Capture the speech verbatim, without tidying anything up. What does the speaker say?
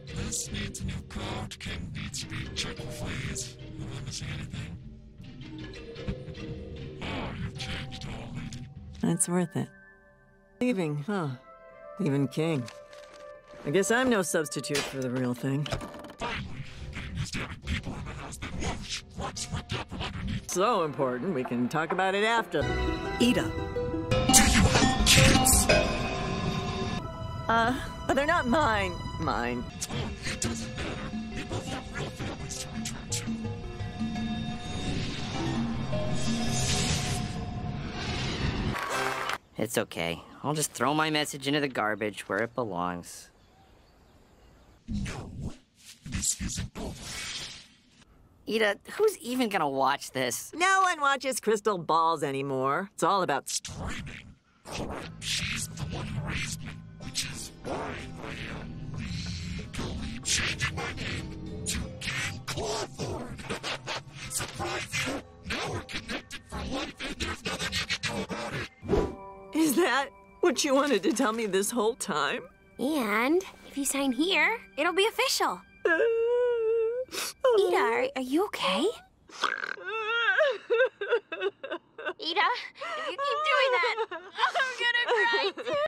This needs a new code. King needs to be checked, please. Am I missing anything? Oh, you've changed already. It's worth it. Leaving, huh? Even King. I guess I'm no substitute for the real thing. Finally, getting used to having people in the house that whoosh, what's ripped up from underneath. So important, we can talk about it after. Ida. Do you have kids? Uh, but they're not mine. Mine. Oh, it doesn't matter. We both have real families to return to. It's okay. I'll just throw my message into the garbage where it belongs. No, this isn't over. Ida, who's even gonna watch this? No one watches crystal balls anymore. It's all about Streaming. Alright, she's the one who raised me, which is why I am legally changing my name to King Clawthorn. Surprise you! Now we're connected for life and there's nothing you can do about it. Is that what you wanted to tell me this whole time? And if you sign here, it'll be official. Ida, are, are you okay? Ida, if you keep doing that, I'm gonna cry too.